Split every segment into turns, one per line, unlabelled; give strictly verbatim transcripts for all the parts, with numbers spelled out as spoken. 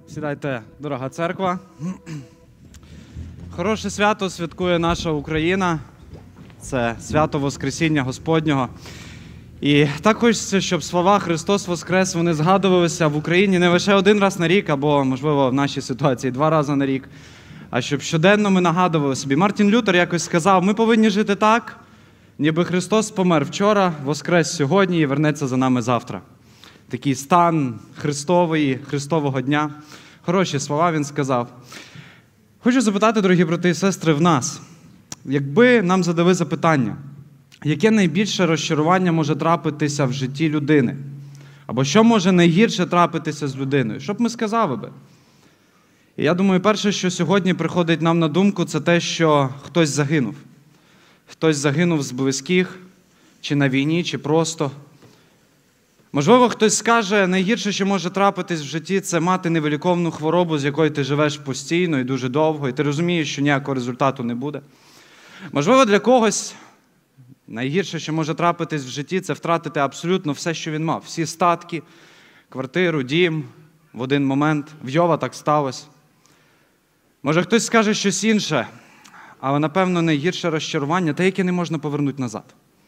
Сідайте, дорога церква. Хороше свято святкує наша Україна. Це свято Воскресіння Господнього. І так хочеться, щоб слова «Христос Воскрес» вони згадувалися в Україні не лише один раз на рік, або, можливо, в нашій ситуації два рази на рік, а щоб щоденно ми нагадували собі. Мартін Лютер якось сказав, ми повинні жити так, ніби Христос помер вчора, воскрес сьогодні і вернеться за нами завтра. Такий стан Христової, Христового дня. Хороші слова він сказав. Хочу запитати, дорогі брати і сестри, в нас, якби нам задали запитання, яке найбільше розчарування може трапитися в житті людини? Або що може найгірше трапитися з людиною? Що б ми сказали би? І я думаю, перше, що сьогодні приходить нам на думку, це те, що хтось загинув. Хтось загинув з близьких, чи на війні, чи просто. Можливо, хтось скаже, найгірше, що може трапитись в житті, це мати невиліковну хворобу, з якою ти живеш постійно і дуже довго, і ти розумієш, що ніякого результату не буде. Можливо, для когось найгірше, що може трапитись в житті, це втратити абсолютно все, що він мав. Всі статки, квартиру, дім в один момент. В Йова так сталося. Може, хтось скаже щось інше, але, напевно, найгірше розчарування – те, яке не можна повернути назад.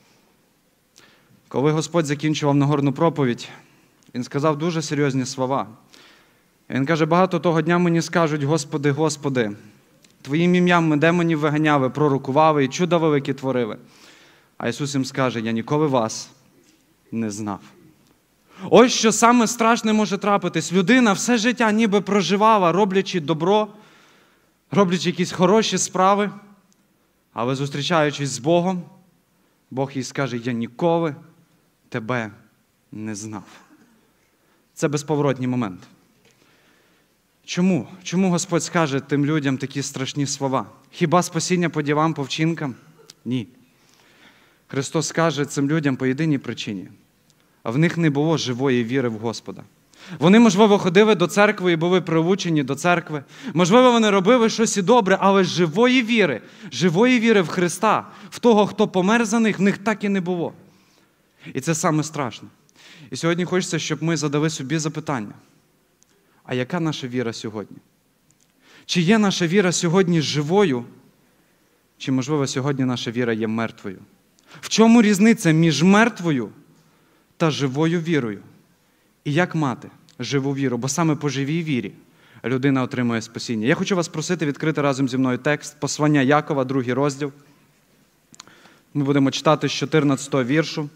Коли Господь закінчував Нагорну проповідь, Він сказав дуже серйозні слова. Він каже, багато того дня мені скажуть, Господи, Господи, Твоїм ім'ям ми демонів виганяли, пророкували і чуда великі творили. А Ісус їм скаже, я ніколи вас не знав. Ось що саме страшне може трапитись. Людина все життя ніби проживала, роблячи добро, роблячи якісь хороші справи, але зустрічаючись з Богом, Бог їй скаже, я ніколи тебе не знав. Це безповоротній момент. Чому? Чому Господь скаже тим людям такі страшні слова? Хіба спасіння по ділам, по вчинкам? Ні. Христос скаже цим людям по єдиній причині. А в них не було живої віри в Господа. Вони, можливо, ходили до церкви і були приучені до церкви. Можливо, вони робили щось і добре, але живої віри, живої віри в Христа, в того, хто помер за них, в них так і не було. І це саме страшне. І сьогодні хочеться, щоб ми задали собі запитання. А яка наша віра сьогодні? Чи є наша віра сьогодні живою? Чи, можливо, сьогодні наша віра є мертвою? В чому різниця між мертвою та живою вірою? І як мати живу віру? Бо саме по живій вірі людина отримує спасіння. Я хочу вас просити відкрити разом зі мною текст Послання Якова, другий розділ. Ми будемо читати з чотирнадцятого віршу.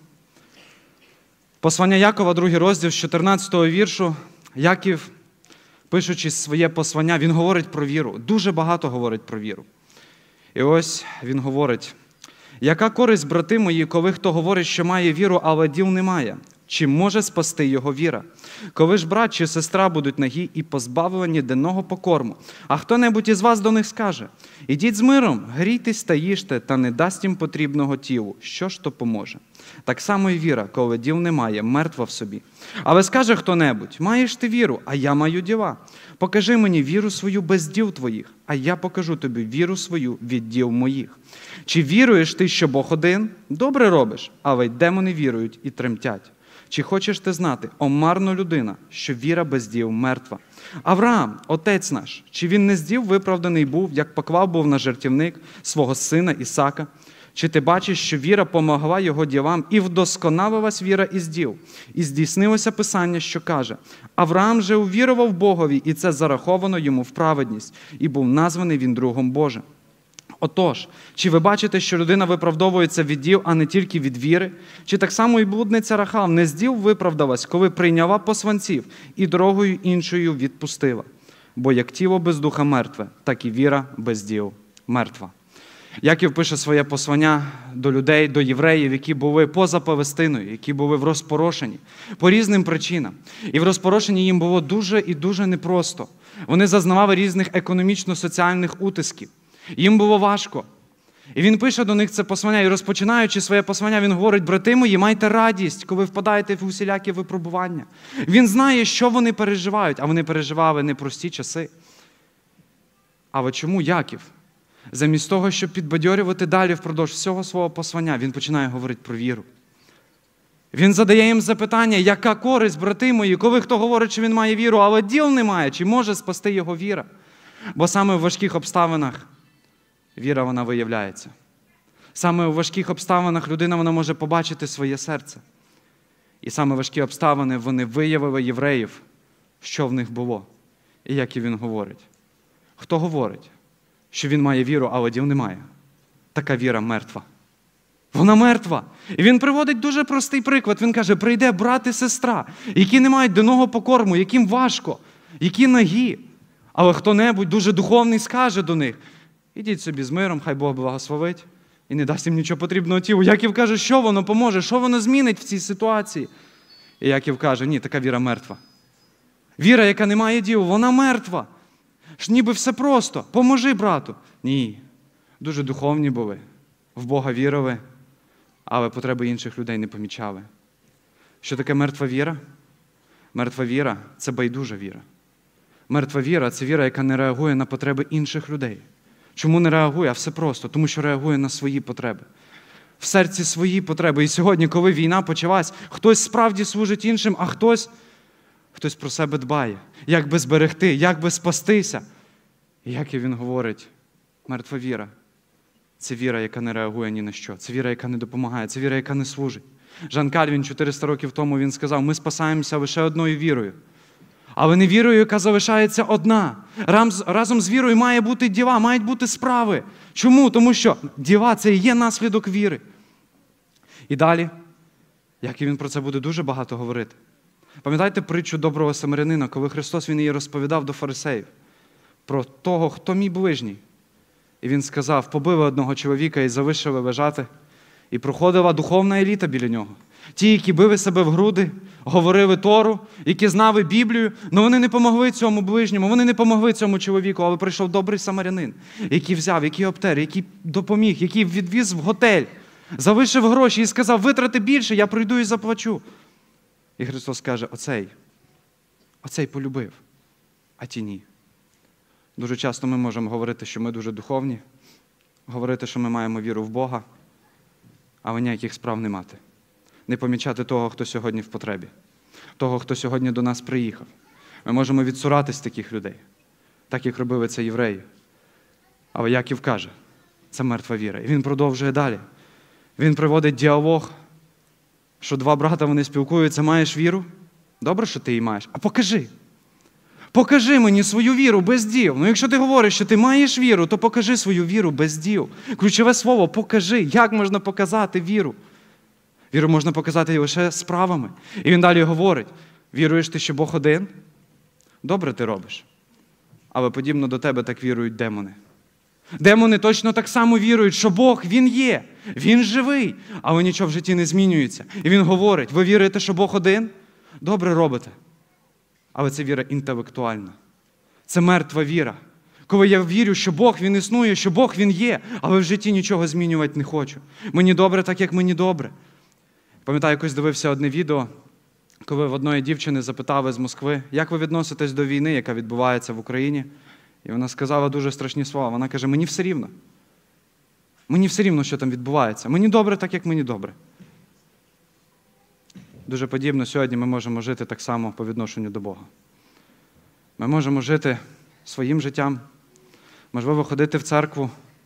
Послання Якова, другий розділ, з чотирнадцятого віршу. Яків, пишучи своє послання, він говорить про віру. Дуже багато говорить про віру. І ось він говорить, яка користь, брати мої, коли хто говорить, що має віру, але діл немає? Чи може спасти його віра? Коли ж брат чи сестра будуть нагі і позбавлені денного покорму, а хто-небудь із вас до них скаже, ідіть з миром, грійтесь та їжте, та не дасть їм потрібного тілу, що ж то поможе? Так само і віра, коли діл немає, мертва в собі. Але скаже хто-небудь, маєш ти віру, а я маю діла. Покажи мені віру свою без діл твоїх, а я покажу тобі віру свою від діл моїх. Чи віруєш ти, що Бог один? Добре робиш, але й демони вірують і тремтять. Чи хочеш ти знати, о марна людина, що віра без діл мертва? Авраам, отець наш, чи він не з діл виправданий був, як поклав був на жертівник свого сина Ісака? Чи ти бачиш, що віра помогла його ділам, і вдосконалилась віра із діл? І здійснилося Писання, що каже, Авраам же увірував Богові, і це зараховано йому в праведність, і був названий він другом Божим. Отож, чи ви бачите, що людина виправдовується від діл, а не тільки від віри? Чи так само і блудниця Рахав не з діл виправдалась, коли прийняла посланців і дорогою іншою відпустила? Бо як тіло без духа мертве, так і віра без діл мертва. Яків пише своє послання до людей, до євреїв, які були поза Палестиною, які були в розпорошенні по різним причинам. І в розпорошенні їм було дуже і дуже непросто. Вони зазнавали різних економічно-соціальних утисків. Їм було важко. І він пише до них це послання, і розпочинаючи своє послання, він говорить, брати мої, майте радість, коли впадаєте в усілякі випробування. Він знає, що вони переживають, а вони переживали непрості часи. Але чому Яків? Замість того, щоб підбадьорювати далі впродовж всього свого послання, він починає говорити про віру. Він задає їм запитання, яка користь, брати мої, коли хто говорить, що він має віру, але діл немає, чи може спасти його віра? Бо саме в важких обставинах віра, вона виявляється. Саме у важких обставинах людина, вона може побачити своє серце. І саме важкі обставини, вони виявили євреїв, що в них було. І як і він говорить. Хто говорить, що він має віру, але діл немає? Така віра мертва. Вона мертва. І він приводить дуже простий приклад. Він каже, прийде брат і сестра, які не мають денного покорму, яким важко, які нагі. Але хто-небудь дуже духовний скаже до них, ідіть собі з миром, хай Бог благословить. І не дасть їм нічого потрібного тілу. Яків каже, що воно поможе, що воно змінить в цій ситуації? І Яків каже, ні, така віра мертва. Віра, яка не має діл, вона мертва. Ж ніби все просто. Поможи брату. Ні. Дуже духовні були. В Бога вірили, але потреби інших людей не помічали. Що таке мертва віра? Мертва віра – це байдужа віра. Мертва віра – це віра, яка не реагує на потреби інших людей. Чому не реагує? А все просто. Тому що реагує на свої потреби. В серці свої потреби. І сьогодні, коли війна почалась, хтось справді служить іншим, а хтось, хтось про себе дбає. Як би зберегти, як би спастися. І як і він говорить, мертва віра – це віра, яка не реагує ні на що. Це віра, яка не допомагає. Це віра, яка не служить. Жан Кальвін чотириста років тому він сказав, ми спасаємося лише одною вірою. Але не вірою, яка залишається одна. Разом з вірою має бути діла, мають бути справи. Чому? Тому що діла – це і є наслідок віри. І далі, як і він про це буде дуже багато говорити. Пам'ятаєте притчу доброго самарянина, коли Христос він її розповідав до фарисеїв? Про того, хто мій ближній. І він сказав, побили одного чоловіка і залишили лежати. І проходила духовна еліта біля нього. Ті, які били себе в груди, говорили Тору, які знали Біблію, але вони не помогли цьому ближньому, вони не помогли цьому чоловіку, але прийшов добрий самарянин, який взяв, який обтер, який допоміг, який відвіз в готель, залишив гроші і сказав, витрати більше, я прийду і заплачу. І Христос каже, оцей, оцей полюбив, а ті ні. Дуже часто ми можемо говорити, що ми дуже духовні, говорити, що ми маємо віру в Бога, але ніяких справ не мати. Не помічати того, хто сьогодні в потребі, того, хто сьогодні до нас приїхав. Ми можемо відсуратись таких людей, так як робили це євреї. Але Яків каже, це мертва віра. І він продовжує далі. Він приводить діалог, що два брата, вони спілкуються, маєш віру? Добре, що ти її маєш. А покажи. Покажи мені свою віру без діл. Ну, якщо ти говориш, що ти маєш віру, то покажи свою віру без діл. Ключове слово – покажи. Як можна показати віру? Віру можна показати лише справами. І він далі говорить, віруєш ти, що Бог один? Добре ти робиш. Але подібно до тебе так вірують демони. Демони точно так само вірують, що Бог, Він є, Він живий, але нічого в житті не змінюється. І він говорить, ви віруєте, що Бог один? Добре робите. Але це віра інтелектуальна. Це мертва віра. Коли я вірю, що Бог, Він існує, що Бог, Він є, але в житті нічого змінювати не хочу. Мені добре так, як мені добре. Пам'ятаю, якось дивився одне відео, коли в одної дівчини запитали з Москви, як ви відноситесь до війни, яка відбувається в Україні? І вона сказала дуже страшні слова. Вона каже, мені все рівно. Мені все рівно, що там відбувається. Мені добре так, як мені добре. Дуже подібно сьогодні ми можемо жити так само по відношенню до Бога. Ми можемо жити своїм життям, можливо, ходити в церкву,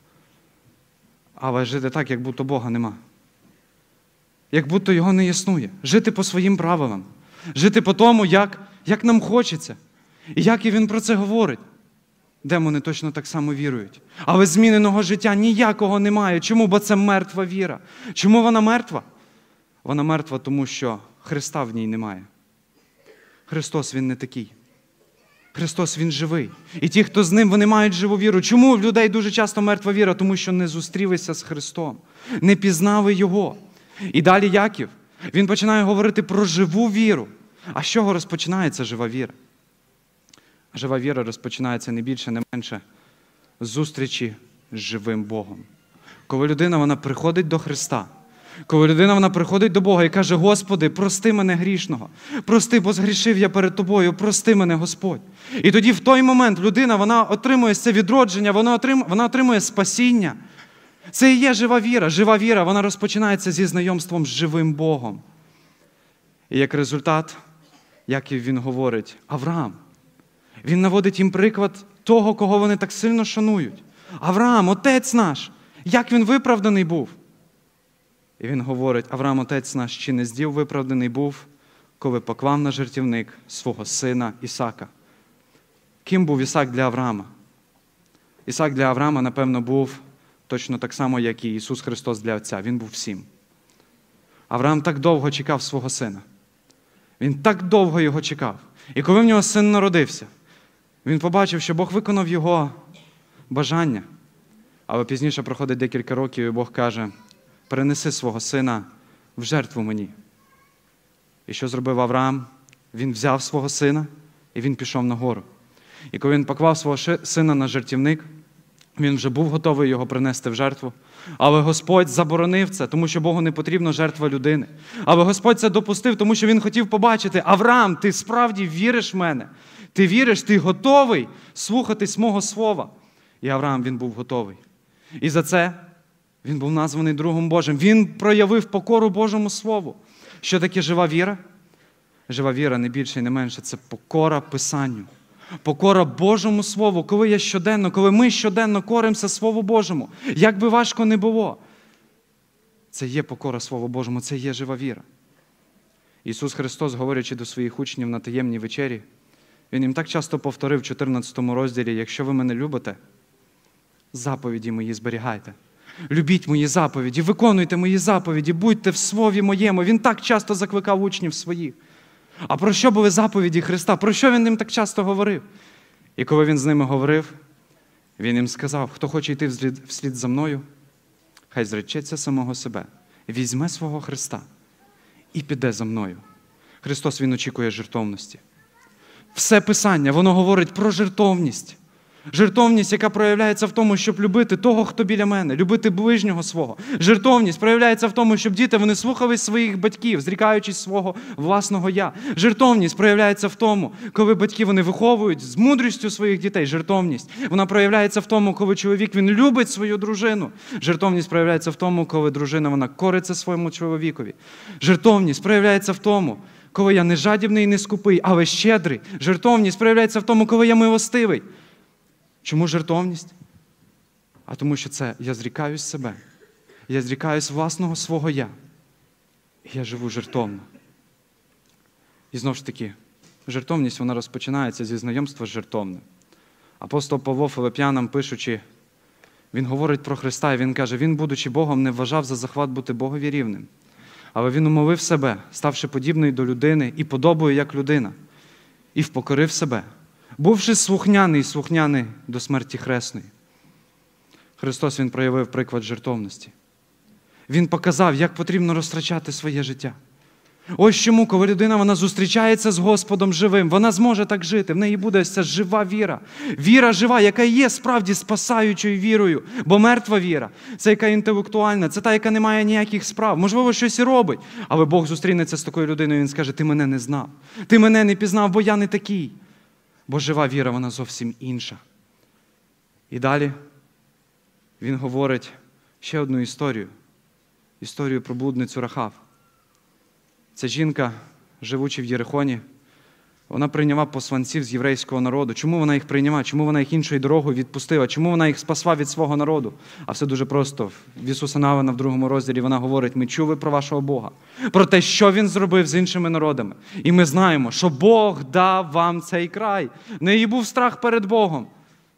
але жити так, як будто Бога нема. Як будто Його не існує. Жити по своїм правилам. Жити по тому, як, як нам хочеться. І як і він про це говорить. Демони точно так само вірують. Але зміненого життя ніякого немає. Чому? Бо це мертва віра. Чому вона мертва? Вона мертва, тому що Христа в ній немає. Христос, Він не такий. Христос, Він живий. І ті, хто з Ним, вони мають живу віру. Чому в людей дуже часто мертва віра? Тому що не зустрілися з Христом. Не пізнали Його. І далі Яків, він починає говорити про живу віру. А з чого розпочинається жива віра? Жива віра розпочинається не більше, не менше з зустрічі з живим Богом. Коли людина, вона приходить до Христа, коли людина, вона приходить до Бога і каже, Господи, прости мене грішного, прости, бо згрішив я перед Тобою, прости мене, Господь. І тоді в той момент людина, вона отримує це відродження, вона отримує, вона отримує спасіння. Це і є жива віра. Жива віра, вона розпочинається зі знайомством з живим Богом. І як результат, Яків він говорить, Авраам. Він наводить їм приклад того, кого вони так сильно шанують. Авраам, отець наш, як він виправданий був. І він говорить, Авраам, отець наш, чи не здів виправданий був, коли поклав на жертівник свого сина Ісака. Ким був Ісак для Авраама? Ісак для Авраама, напевно, був точно так само, як і Ісус Христос для Отця. Він був всім. Авраам так довго чекав свого сина. Він так довго його чекав. І коли в нього син народився, він побачив, що Бог виконав його бажання. Але пізніше проходить декілька років, і Бог каже, перенеси свого сина в жертву мені. І що зробив Авраам? Він взяв свого сина, і він пішов на гору. І коли він поклав свого сина на жертівник, він вже був готовий його принести в жертву. Але Господь заборонив це, тому що Богу не потрібна жертва людини. Але Господь це допустив, тому що Він хотів побачити, Авраам, ти справді віриш в мене? Ти віриш, ти готовий слухатись мого слова? І Авраам, він був готовий. І за це він був названий другом Божим. Він проявив покору Божому Слову. Що таке жива віра? Жива віра не більше і не менше – це покора Писанню. Покора Божому Слову, коли я щоденно, коли ми щоденно коримося Слову Божому, як би важко не було, це є покора Слову Божому, це є жива віра. Ісус Христос, говорячи до своїх учнів на таємній вечері, Він їм так часто повторив в чотирнадцятому розділі, якщо ви мене любите, заповіді мої зберігайте. Любіть мої заповіді, виконуйте мої заповіді, будьте в Слові моєму. Він так часто закликав учнів своїх. А про що були заповіді Христа? Про що Він їм так часто говорив? І коли Він з ними говорив, Він їм сказав, хто хоче йти вслід, вслід за мною, хай зречеться самого себе, візьме свого Христа і піде за мною. Христос, Він очікує жертовності. Все Писання, воно говорить про жертовність. Жертовність, яка проявляється в тому, щоб любити того, хто біля мене, любити ближнього свого. Жертовність проявляється в тому, щоб діти, вони слухались своїх батьків, зрікаючись свого власного «я». Жертовність проявляється в тому, коли батьки, вони виховують з мудрістю своїх дітей. Жертовність. Вона проявляється в тому, коли чоловік, він любить свою дружину. Жертовність проявляється в тому, коли дружина, вона кориться своєму чоловікові. Жертовність проявляється в тому, коли я не жадібний і не скупий, але щедрий. Жертовність проявляється в тому, коли я милостивий. Чому жертовність? А тому що це я зрікаюсь себе. Я зрікаюсь власного свого «я». І я живу жертовно. І знову ж таки, жертовність, вона розпочинається зі знайомства з жертовним. Апостол Павло Филип'янам, пишучи, він говорить про Христа, і він каже, він, будучи Богом, не вважав за захват бути Богові рівним. Але він умолив себе, ставши подібною до людини і подобою, як людина. І впокорив себе. Бувши слухняний, слухняний до смерті хресної. Христос, Він проявив приклад жертовності. Він показав, як потрібно розтрачати своє життя. Ось чому, коли людина, вона зустрічається з Господом живим, вона зможе так жити, в неї буде ось ця жива віра. Віра жива, яка є справді спасаючою вірою, бо мертва віра, це яка інтелектуальна, це та, яка не має ніяких справ, можливо, щось і робить, але Бог зустрінеться з такою людиною, і Він скаже, ти мене не знав, ти мене не пізнав, бо я не такий. Бо жива віра, вона зовсім інша. І далі він говорить ще одну історію. Історію про блудницю Рахав. Ця жінка, живучи в Єрихоні, вона прийняла посланців з єврейського народу. Чому вона їх прийняла? Чому вона їх іншою дорогою відпустила? Чому вона їх спасла від свого народу? А все дуже просто. В Ісуса Навина в другому розділі вона говорить, ми чули про вашого Бога, про те, що Він зробив з іншими народами. І ми знаємо, що Бог дав вам цей край. В неї був страх перед Богом.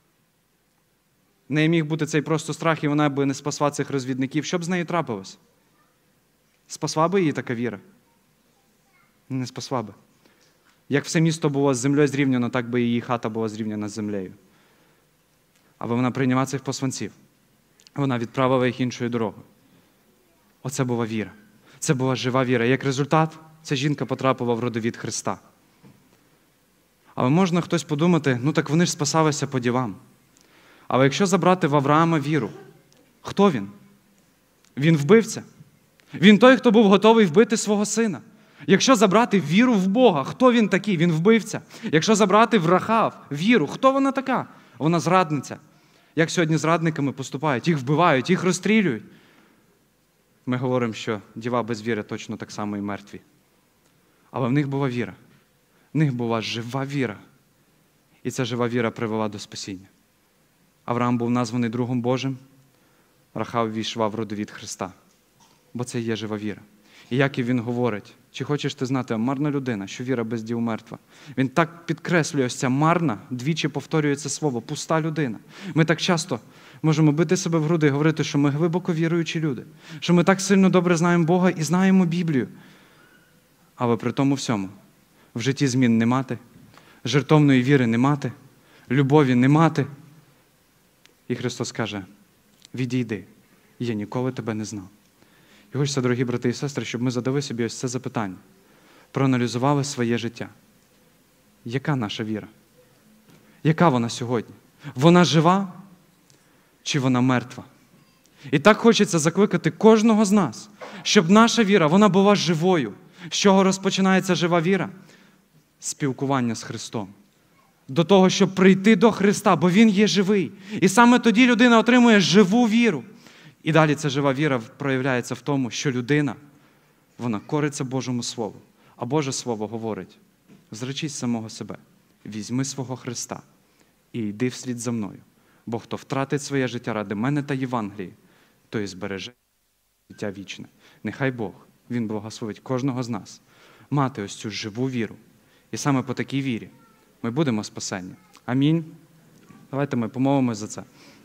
В неї міг бути цей просто страх, і вона би не спасла цих розвідників. Що б з нею трапилось? Спасла би її така віра? Не спасла би. Як все місто було з землею зрівняно, так би її хата була зрівняна з землею. Але вона прийняла цих посланців. Вона відправила їх іншою дорогою. Оце була віра. Це була жива віра. Як результат, ця жінка потрапила в родовід Христа. Але можна хтось подумати, ну так вони ж спасалися по ділам. Але якщо забрати в Авраама віру, хто він? Він вбивця. Він той, хто був готовий вбити свого сина. Якщо забрати віру в Бога, хто він такий? Він вбивця. Якщо забрати в Рахав віру, хто вона така? Вона зрадниця. Як сьогодні зрадниками поступають? Їх вбивають, їх розстрілюють. Ми говоримо, що діва без віри точно так само і мертві. Але в них була віра. В них була жива віра. І ця жива віра привела до спасіння. Авраам був названий другом Божим, Рахав ввійшла в родовід Христа. Бо це є жива віра. І Яків він говорить, чи хочеш ти знати, марна людина, що віра без діл мертва. Він так підкреслює ось ця марна, двічі повторює це слово, пуста людина. Ми так часто можемо бити себе в груди і говорити, що ми глибоко віруючі люди, що ми так сильно добре знаємо Бога і знаємо Біблію. Але при тому всьому в житті змін не мати, жертовної віри не мати, любові не мати. І Христос каже, відійди, я ніколи тебе не знав. І хочеться, дорогі брати і сестри, щоб ми задали собі ось це запитання, проаналізували своє життя. Яка наша віра? Яка вона сьогодні? Вона жива чи вона мертва? І так хочеться закликати кожного з нас, щоб наша віра, вона була живою. З чого розпочинається жива віра? Спілкування з Христом. До того, щоб прийти до Христа, бо Він є живий. І саме тоді людина отримує живу віру. І далі ця жива віра проявляється в тому, що людина, вона кориться Божому Слову. А Боже Слово говорить, зречись самого себе, візьми свого Христа і йди вслід за мною. Бо хто втратить своє життя ради мене та Євангелії, той збереже життя вічне. Нехай Бог, Він благословить кожного з нас мати ось цю живу віру. І саме по такій вірі ми будемо спасені. Амінь. Давайте ми помолимось за це.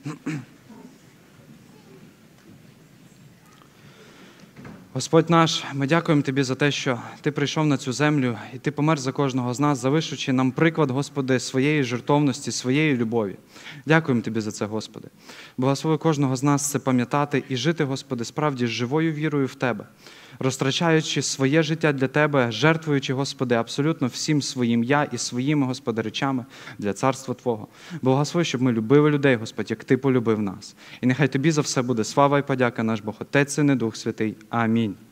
Господь наш, ми дякуємо Тобі за те, що Ти прийшов на цю землю і Ти помер за кожного з нас, залишивши нам приклад, Господи, своєї жертовності, своєї любові. Дякуємо Тобі за це, Господи. Благослови кожного з нас це пам'ятати і жити, Господи, справді з живою вірою в Тебе, розтрачаючи своє життя для Тебе, жертвуючи, Господи, абсолютно всім своїм я і своїми, Господи, речами для царства Твого. Благослови, щоб ми любили людей, Господь, як Ти полюбив нас. І нехай Тобі за все буде слава і подяка, наш Бог, Отець, Син і Дух Святий. Амінь.